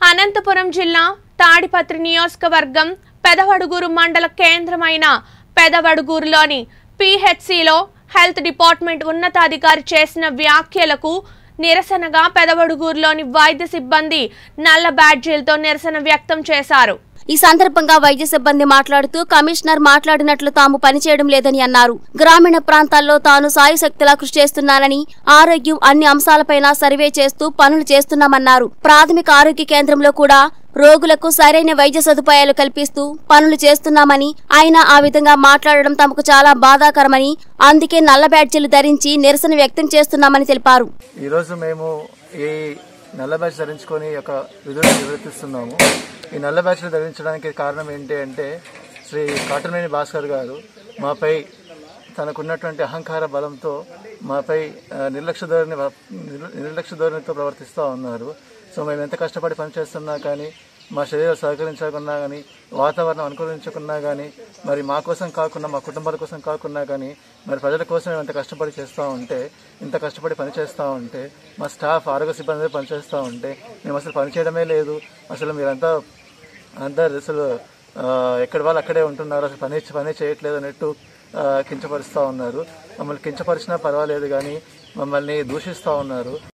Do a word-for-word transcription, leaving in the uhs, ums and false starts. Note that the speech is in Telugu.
అనంతపురం జిల్లా తాడిపత్రి నియోజకవర్గం పెదవడుగూరు మండల కేంద్రమైన పెదవడుగూరులోని పిహెచ్సిలో హెల్త్ డిపార్ట్మెంట్ ఉన్నతాధికారి చేసిన వ్యాఖ్యలకు నిరసనగా పెదవడుగూరులోని వైద్య సిబ్బంది నల్ల బ్యాడ్జీలతో నిరసన వ్యక్తం చేశారు। ఈ సందర్భంగా వైద్య సిబ్బంది మాట్లాడుతూ కమిషనర్ మాట్లాడినట్లు తాము పనిచేయడం లేదని అన్నారు। గ్రామీణ ప్రాంతాల్లో తాను సాయశక్తిలా కృషి చేస్తున్నానని, ఆరోగ్యం అన్ని అంశాలపైన సర్వే చేస్తూ పనులు చేస్తున్నామన్నారు। ప్రాథమిక ఆరోగ్య కేంద్రంలో కూడా రోగులకు సరైన వైద్య సదుపాయాలు కల్పిస్తూ పనులు చేస్తున్నామని, ఆయన ఆ విధంగా మాట్లాడడం తమకు చాలా బాధాకరమని, అందుకే నల్ల బ్యాడ్జీలు ధరించి నిరసన వ్యక్తం చేస్తున్నామని తెలిపారు। ఈ రోజు మేము ఈ నల్ల బ్యాడ్జ్ ధరించుకొని ఒక విధులను నిర్వర్తిస్తున్నాము। ఈ నల్ల బ్యాడ్జ్లు ధరించడానికి కారణం ఏంటి అంటే శ్రీ కాటమనేని భాస్కర్ గారు మాపై తనకున్నటువంటి అహంకార బలంతో మాపై నిర్లక్ష్య ధోరణి నిర్లక్ష్య ధోరణితో ప్రవర్తిస్తూ ఉన్నారు। సో మేము ఎంత కష్టపడి పనిచేస్తున్నా కానీ, మా శరీరం సహకరించకున్నా కానీ, వాతావరణం అనుకూలించకున్నా కానీ, మరి మా కోసం కాకుండా, మా కుటుంబాల కోసం కాకుండా కానీ, మరి ప్రజల కోసం ఎంత కష్టపడి చేస్తూ ఉంటే, ఇంత కష్టపడి పనిచేస్తూ ఉంటే, మా స్టాఫ్ ఆరోగ్య సిబ్బంది పనిచేస్తూ ఉంటే మేము అసలు పనిచేయడమే లేదు, అసలు మీరంతా అందరు అసలు ఎక్కడి వాళ్ళు అక్కడే ఉంటున్నారు, అసలు పని పని చేయట్లేదు అన్నట్టు కించపరుస్తూ ఉన్నారు। మమ్మల్ని కించపరిచినా పర్వాలేదు కానీ మమ్మల్ని దూషిస్తూ ఉన్నారు।